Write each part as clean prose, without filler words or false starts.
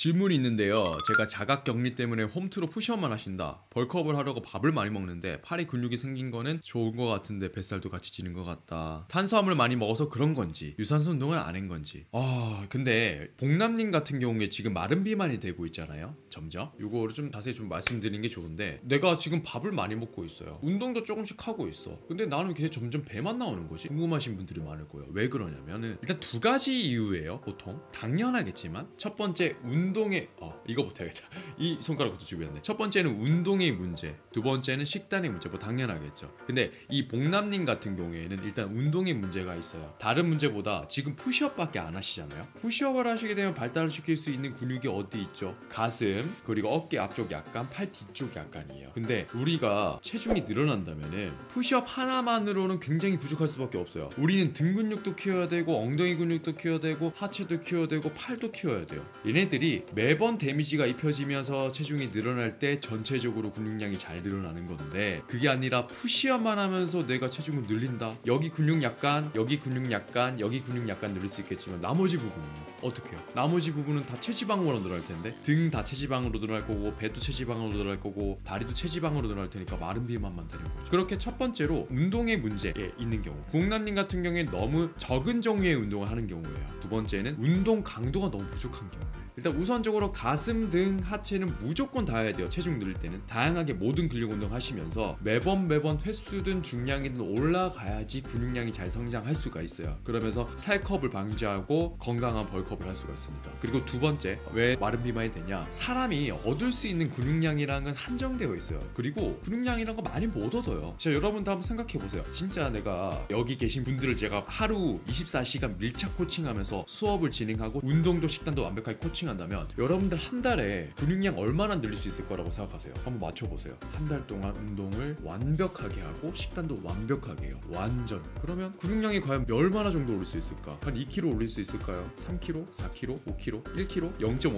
질문이 있는데요. 제가 자가격리 때문에 홈트로 푸시업만 하신다. 벌크업을 하려고 밥을 많이 먹는데 팔에 근육이 생긴 거는 좋은 거 같은데 뱃살도 같이 찌는 것 같다. 탄수화물 많이 먹어서 그런 건지 유산소 운동을 안 한 건지. 근데 복남님 같은 경우에 지금 마른 비만이 되고 있잖아요. 점점. 이거를 좀 자세히 좀 말씀드리는 게 좋은데, 내가 지금 밥을 많이 먹고 있어요. 운동도 조금씩 하고 있어. 근데 나는 계속 점점 배만 나오는 거지. 궁금하신 분들이 많을 거예요. 왜 그러냐면은 일단 두 가지 이유예요. 보통 당연하겠지만 첫 번째 운동의 이거부터 해야겠다. 이 손가락부터 준비했네. 첫 번째는 운동의 문제, 두 번째는 식단의 문제. 뭐 당연하겠죠. 근데 이 복남님 같은 경우에는 일단 운동의 문제가 있어요. 다른 문제보다 지금 푸시업밖에 안 하시잖아요. 푸시업을 하시게 되면 발달을 시킬 수 있는 근육이 어디 있죠? 가슴, 그리고 어깨 앞쪽 약간, 팔 뒤쪽 약간이에요. 근데 우리가 체중이 늘어난다면은 푸시업 하나만으로는 굉장히 부족할 수밖에 없어요. 우리는 등 근육도 키워야 되고, 엉덩이 근육도 키워야 되고, 하체도 키워야 되고, 팔도 키워야 돼요. 얘네들이 매번 데미지가 입혀지면서 체중이 늘어날 때 전체적으로 근육량이 잘 늘어나는 건데, 그게 아니라 푸시업만 하면서 내가 체중을 늘린다. 여기 근육 약간, 여기 근육 약간, 여기 근육 약간 늘릴 수 있겠지만 나머지 부분은요? 어떻게 해요? 나머지 부분은 다 체지방으로 늘어날 텐데, 등 다 체지방으로 늘어날 거고, 배도 체지방으로 늘어날 거고, 다리도 체지방으로 늘어날 테니까 마른 비만만 되는 거죠. 그렇게 첫 번째로 운동의 문제에 있는 경우, 공남님 같은 경우에 너무 적은 종류의 운동을 하는 경우예요. 두 번째는 운동 강도가 너무 부족한 경우예요. 일단 우선적으로 가슴, 등, 하체는 무조건 다 해야 돼요. 체중 늘릴 때는 다양하게 모든 근력 운동 하시면서 매번 횟수든 중량이든 올라가야지 근육량이 잘 성장할 수가 있어요. 그러면서 살컵을 방지하고 건강한 벌크업을 할 수가 있습니다. 그리고 두 번째, 왜 마른 비만이 되냐? 사람이 얻을 수 있는 근육량이라는 건 한정되어 있어요. 그리고 근육량이란 거 많이 못 얻어요. 자, 여러분도 한번 생각해보세요. 진짜 내가 여기 계신 분들을 제가 하루 24시간 밀착 코칭하면서 수업을 진행하고 운동도 식단도 완벽하게 코칭한다면 여러분들 한 달에 근육량 얼마나 늘릴 수 있을 거라고 생각하세요? 한번 맞춰보세요. 한 달 동안 운동을 완벽하게 하고 식단도 완벽하게 해요. 완전. 그러면 근육량이 과연 얼마나 정도 올릴 수 있을까? 한 2kg 올릴 수 있을까요? 3kg? 4kg? 5kg? 1kg?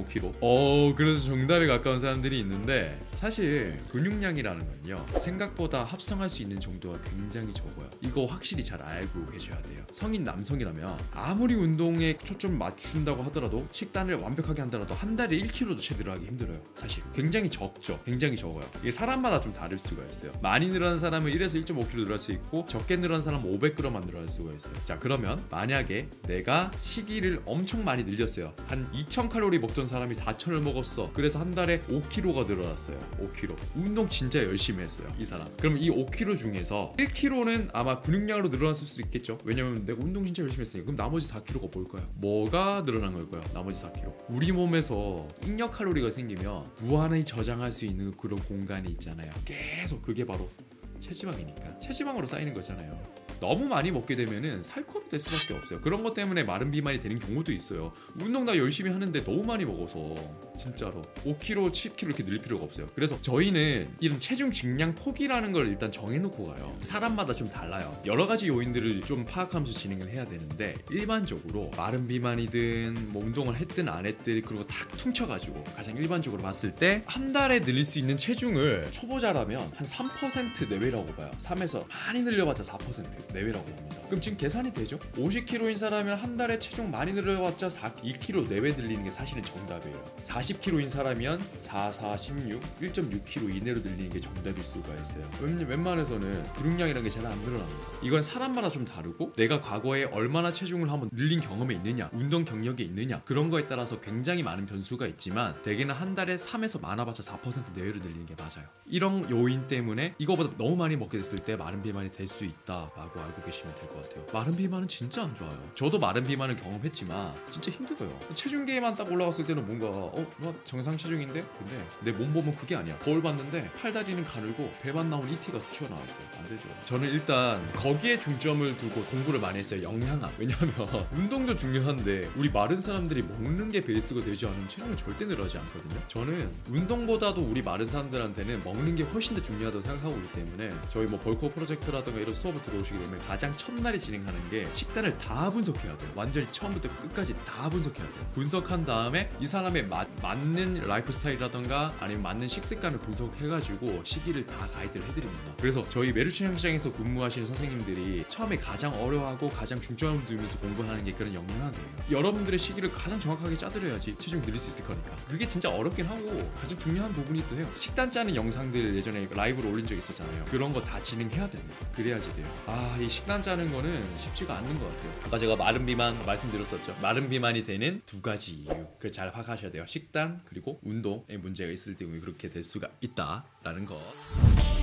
0.5kg? 그래서 정답에 가까운 사람들이 있는데, 사실 근육량이라는 건요, 생각보다 합성할 수 있는 정도가 굉장히 적어요. 이거 확실히 잘 알고 계셔야 돼요. 성인 남성이라면 아무리 운동에 초점 맞춘다고 하더라도, 식단을 완벽하게 한다라도 한 달에 1kg도 제대로 하기 힘들어요. 사실 굉장히 적죠. 굉장히 적어요. 이게 사람마다 좀 다를 수가 있어요. 많이 늘어난 사람은 1에서 1.5kg 늘어날 수 있고, 적게 늘어난 사람은 500g만 늘어날 수가 있어요. 자, 그러면 만약에 내가 시기를 엄청 많이 늘렸어요. 한 2000칼로리 먹던 사람이 4000을 먹었어. 그래서 한 달에 5kg가 늘어났어요. 5kg. 운동 진짜 열심히 했어요, 이 사람. 그럼 이 5kg 중에서 1kg는 아마 근육량으로 늘어났을 수 있겠죠. 왜냐면 내가 운동 진짜 열심히 했으니까. 그럼 나머지 4kg가 뭘까요? 뭐가 늘어난 걸까요? 나머지 4kg. 우리 몸에서 잉여 칼로리가 생기면 무한히 저장할 수 있는 그런 공간이 있잖아요. 계속 그게 바로 체지방이니까. 체지방으로 쌓이는 거잖아요. 너무 많이 먹게 되면은 살컵이 될 수밖에 없어요. 그런 것 때문에 마른 비만이 되는 경우도 있어요. 운동 다 열심히 하는데 너무 많이 먹어서 진짜로 5kg, 7kg 이렇게 늘 필요가 없어요. 그래서 저희는 이런 체중 증량 폭이라는 걸 일단 정해놓고 가요. 사람마다 좀 달라요. 여러 가지 요인들을 좀 파악하면서 진행을 해야 되는데, 일반적으로 마른 비만이든 뭐 운동을 했든 안 했든 그리고 탁 퉁쳐가지고 가장 일반적으로 봤을 때 한 달에 늘릴 수 있는 체중을 초보자라면 한 3% 내외라고 봐요. 3에서 많이 늘려봤자 4% 내외라고 봅니다. 그럼 지금 계산이 되죠? 50kg인 사람이면 한 달에 체중 많이 늘려봤자 2kg 내외 늘리는 게 사실은 정답이에요. 40kg인 사람이면 4, 16, 1.6kg 이내로 늘리는 게 정답일 수가 있어요. 웬만해서는 근육량이라는 게 잘 안 늘어납니다. 이건 사람마다 좀 다르고, 내가 과거에 얼마나 체중을 한번 늘린 경험이 있느냐, 운동 경력이 있느냐, 그런 거에 따라서 굉장히 많은 변수가 있지만, 대개는 한 달에 3에서 많아봤자 4% 내외로 늘리는 게 맞아요. 이런 요인 때문에 이거보다 너무 많이 먹게 됐을 때 마른 비만이 될 수 있다라고 알고 계시면 될 것 같아요. 마른 비만은 진짜 안 좋아요. 저도 마른 비만을 경험했지만 진짜 힘들어요. 체중계만 딱 올라갔을 때는 뭔가 뭐 정상 체중인데, 근데 내 몸 보면 그게 아니야. 거울 봤는데 팔다리는 가늘고 배만 나온 이티가 튀어나와있어요. 안 되죠. 저는 일단 거기에 중점을 두고 공부를 많이 했어요. 영양학. 왜냐하면 운동도 중요한데 우리 마른 사람들이 먹는 게 베이스가 되지 않으면 체중은 절대 늘어나지 않거든요. 저는 운동보다도 우리 마른 사람들한테는 먹는 게 훨씬 더 중요하다고 생각하고 있기 때문에, 저희 뭐 벌크업 프로젝트라든가 이런 수업을 들어오시게 되면 가장 첫날에 진행하는 게 식단을 다 분석해야 돼요. 완전히 처음부터 끝까지 다 분석해야 돼요. 분석한 다음에 이 사람의 맞는 라이프 스타일이라던가 아니면 맞는 식습관을 분석해가지고 시기를 다 가이드를 해드립니다. 그래서 저희 메르추향시장에서 근무하시는 선생님들이 처음에 가장 어려워하고 가장 중점을 두면서 공부하는 게 그런 영양학이에요. 여러분들의 시기를 가장 정확하게 짜드려야지 체중 늘릴 수 있을 거니까. 그게 진짜 어렵긴 하고 가장 중요한 부분이기도 해요. 식단 짜는 영상들 예전에 라이브로 올린 적 있었잖아요. 그런 거 다 진행해야 됩니다. 그래야지 돼요. 이 식단 짜는 거는 쉽지가 않는 것 같아요. 아까 제가 마른 비만 말씀드렸었죠. 마른 비만이 되는 두 가지 이유, 그걸 잘 파악하셔야 돼요. 식단 그리고 운동에 문제가 있을 때문에 그렇게 될 수가 있다라는 거.